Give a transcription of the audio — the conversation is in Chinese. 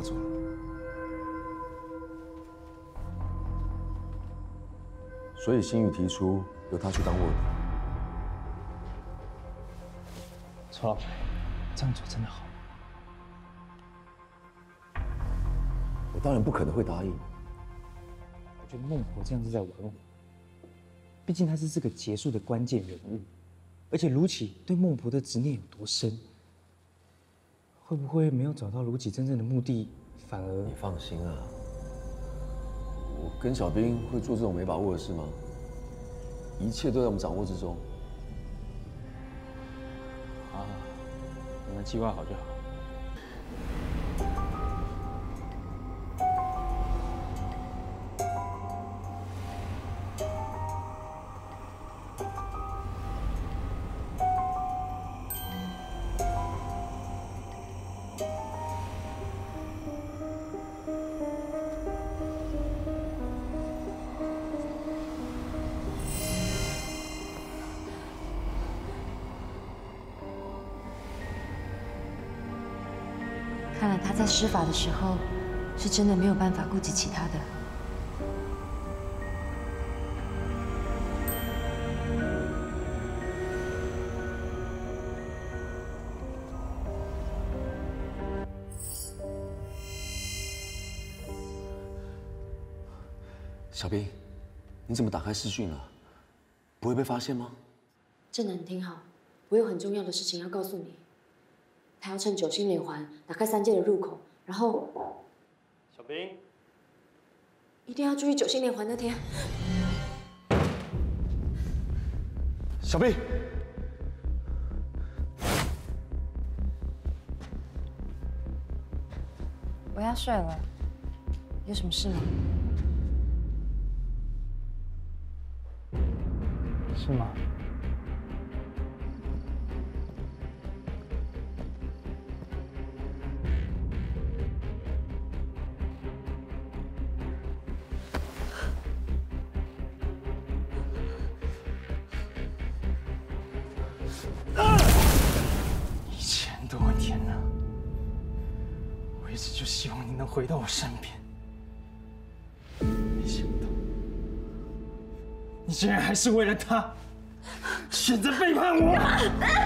走了。 所以新宇提出由他去当卧底。 周老板，这样做真的好吗？ 我当然不可能会答应。 我觉得孟婆这样是在玩我，毕竟她是这个结束的关键人物，而且卢杞对孟婆的执念有多深，会不会没有找到卢杞真正的目的，反而…… 你放心啊，我跟小兵会做这种没把握的事吗？一切都在我们掌握之中。 啊，你们计划好就好。 看来他在施法的时候，是真的没有办法顾及其他的。 小兵，你怎么打开视讯了？不会被发现吗？ 正南，你听好，我有很重要的事情要告诉你。他要趁9星连环打开3阶的入口，然后小兵， 一定要注意9星连环那天。 小兵， 我要睡了，有什么事吗？ 是吗？1000多年了，我一直就希望你能回到我身边，没想到你竟然还是为了他选择背叛我！